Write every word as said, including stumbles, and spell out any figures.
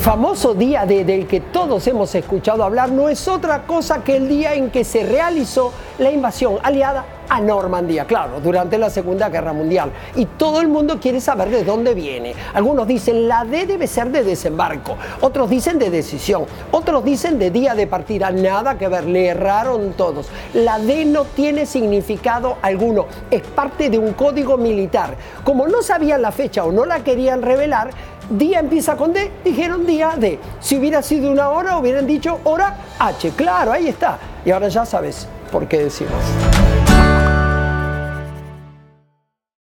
famoso día D del que todos hemos escuchado hablar no es otra cosa que el día en que se realizó la invasión aliada a Normandía, claro, durante la Segunda Guerra Mundial. Y todo el mundo quiere saber de dónde viene. Algunos dicen la D debe ser de desembarco, otros dicen de decisión, otros dicen de día de partida. Nada que ver, le erraron todos. La D no tiene significado alguno, es parte de un código militar. Como no sabían la fecha o no la querían revelar, día empieza con D, dijeron día D. Si hubiera sido una hora, hubieran dicho hora H. Claro, ahí está. Y ahora ya sabes por qué decimos.